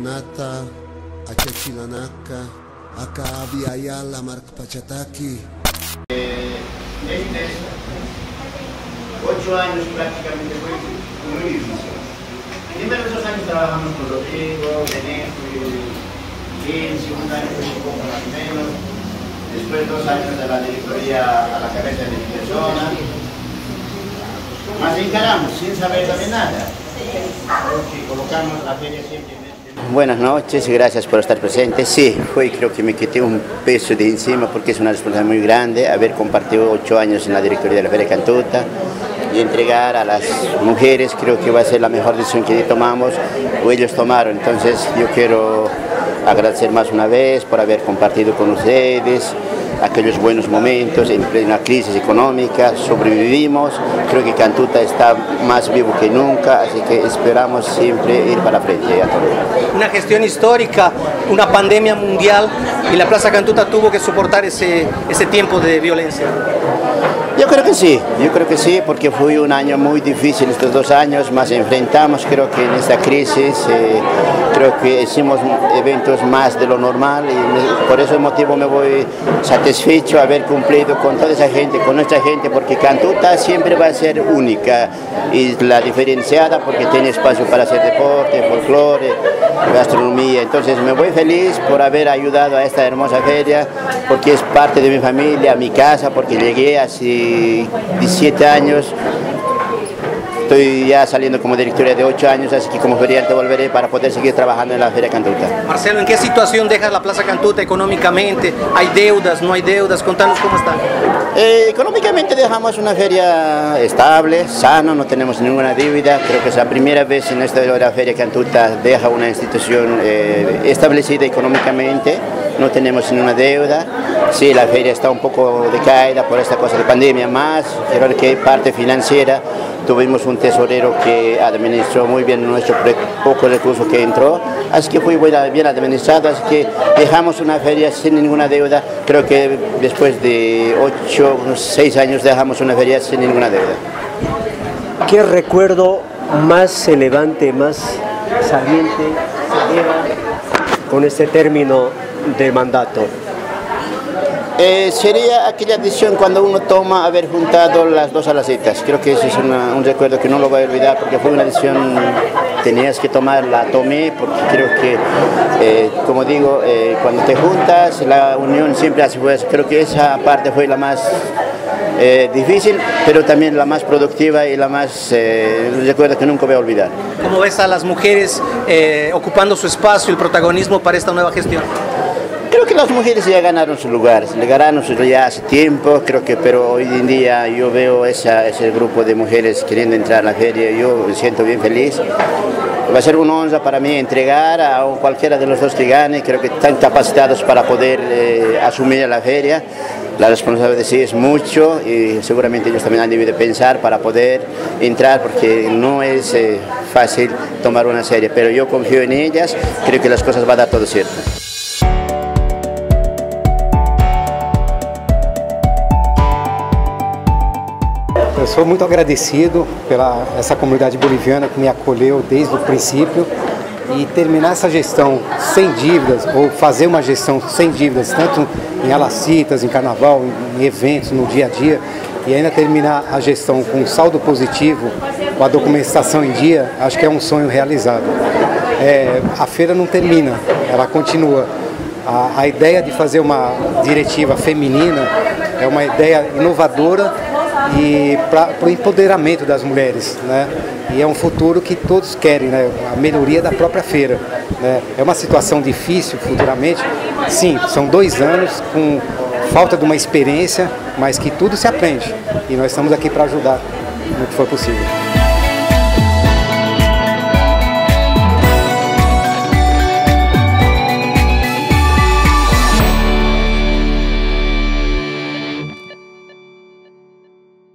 Nonata, Achachilanaka, Aka Abiayala, Mark Pachataki. 8 años prácticamente fue muy difícil. Primero esos años trabajamos con Rodrigo, Benejo, Gil, segundo año fue un poco más o menos. Después 2 años de la directoría a la cabeza de mi persona. Más encaramos, sin saber también nada. Porque colocamos la feria siempre. Buenas noches y gracias por estar presentes. Sí, creo que me quité un peso de encima porque es una responsabilidad muy grande haber compartido 8 años en la directoría de la Feria Cantuta y entregar a las mujeres. Creo que va a ser la mejor decisión que tomamos o ellos tomaron. Entonces yo quiero agradecer más una vez por haber compartido con ustedes aquellos buenos momentos en plena crisis económica. Sobrevivimos, creo que Cantuta está más vivo que nunca, así que esperamos siempre ir para frente a todo. Una gestión histórica, una pandemia mundial y la Plaza Cantuta tuvo que soportar ese tiempo de violencia. Yo creo que sí, porque fue un año muy difícil estos 2 años, más enfrentamos, creo que en esta crisis, creo que hicimos eventos más de lo normal y por ese motivo me voy satisfecho de haber cumplido con toda esa gente, con nuestra gente, porque Cantuta siempre va a ser única y la diferenciada porque tiene espacio para hacer deporte, folclore, gastronomía. Entonces me voy feliz por haber ayudado a esta hermosa feria, porque es parte de mi familia, mi casa, porque llegué hace 17 años, estoy ya saliendo como directora de 8 años, así que como feriante volveré para poder seguir trabajando en la Feria Cantuta. Marcelo, ¿en qué situación dejas la Plaza Cantuta económicamente? ¿Hay deudas, no hay deudas? Contanos cómo está. Económicamente dejamos una feria estable, sana, no tenemos ninguna deuda. Creo que es la primera vez en la historia de la Feria Cantuta deja una institución establecida económicamente, no tenemos ninguna deuda. Sí, la feria está un poco decaída por esta cosa de pandemia, más creo que parte financiera. Tuvimos un tesorero que administró muy bien nuestro poco recurso que entró, así que fue bien administrado, así que dejamos una feria sin ninguna deuda. Creo que después de 6 años dejamos una feria sin ninguna deuda. ¿Qué recuerdo más relevante, más saliente se lleva con este término de mandato? Sería aquella decisión cuando uno toma haber juntado las 2 alacetas. Creo que ese es un recuerdo que no lo voy a olvidar porque fue una decisión que tenías que tomar, la tomé porque creo que, como digo, cuando te juntas la unión siempre hace fuerza. Creo que esa parte fue la más difícil, pero también la más productiva y la más, recuerdo que nunca voy a olvidar. ¿Cómo ves a las mujeres ocupando su espacio, el protagonismo para esta nueva gestión? Creo que las mujeres ya ganaron su lugar, le ganaron su lugar ya hace tiempo, creo que, pero hoy en día yo veo ese grupo de mujeres queriendo entrar a la feria, yo me siento bien feliz. Va a ser una honra para mí entregar a cualquiera de los dos que gane, creo que están capacitados para poder asumir la feria. La responsabilidad sí es mucho y seguramente ellos también han debido pensar para poder entrar porque no es fácil tomar una serie, pero yo confío en ellas, creo que las cosas van a dar todo cierto. Eu sou muito agradecido pela essa comunidade boliviana que me acolheu desde o princípio e terminar essa gestão sem dívidas ou fazer uma gestão sem dívidas, tanto em alacitas, em carnaval, em eventos, no dia a dia e ainda terminar a gestão com um saldo positivo, com a documentação em dia, acho que é um sonho realizado. A feira não termina, ela continua. A ideia de fazer uma diretiva feminina é uma ideia inovadora e para o empoderamento das mulheres, né? E é um futuro que todos querem, né? A melhoria da própria feira, né? É uma situação difícil futuramente, sim, são 2 anos com falta de uma experiência, mas que tudo se aprende e nós estamos aqui para ajudar no que for possível.